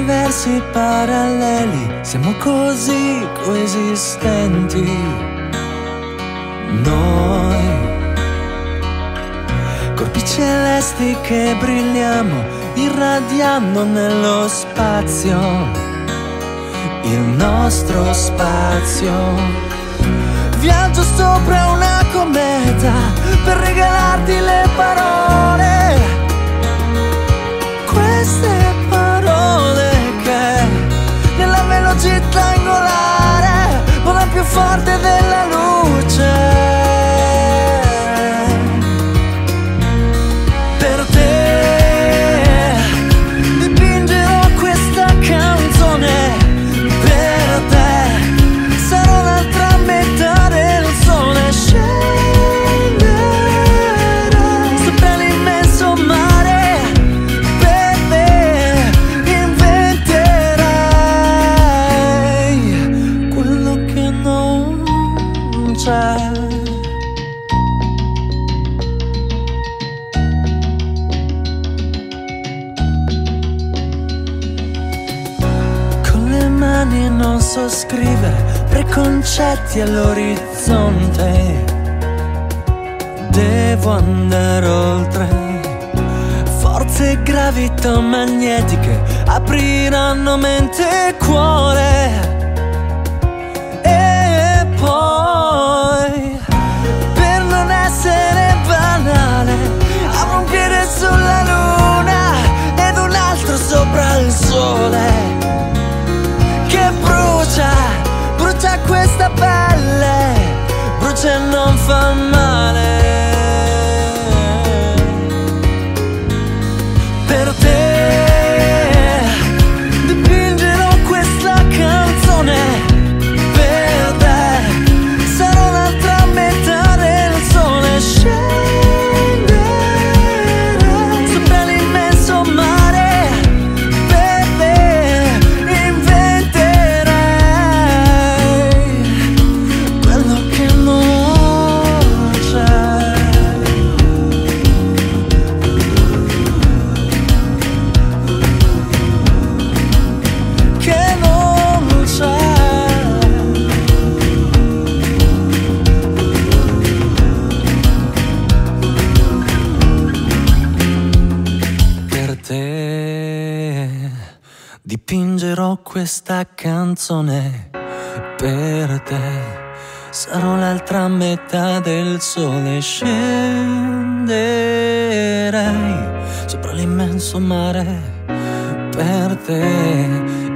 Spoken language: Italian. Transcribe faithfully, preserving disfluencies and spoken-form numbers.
universi paralleli, siamo così coesistenti. Noi, corpi celesti che brilliamo, irradiando nello spazio, il nostro spazio. Viaggio sopra una cometa per regalarti le parole, queste parole che nella velocità angolare volano più forte della luce. Per te dipingerò questa canzone, per te sarò l'altra metà del sole, scenderò sopra l'immenso mare, per te inventerai quello che non c'è. Non so scrivere preconcetti all'orizzonte, devo andare oltre. Forze gravitomagnetiche apriranno mente e cuore, e poi, per non essere banale, avrò un piede sulla luna ed un altro sopra il sole. Brucia, brucia questa pelle, brucia e non fa male. Per te dipingerò questa canzone, per te sarò l'altra metà del sole, scenderò sopra l'immenso mare, per te inventerò quello che non c'è. Che non c'è. Per te dipingerò questa canzone, per te sarò l'altra metà del sole, scenderai sopra l'immenso mare, per te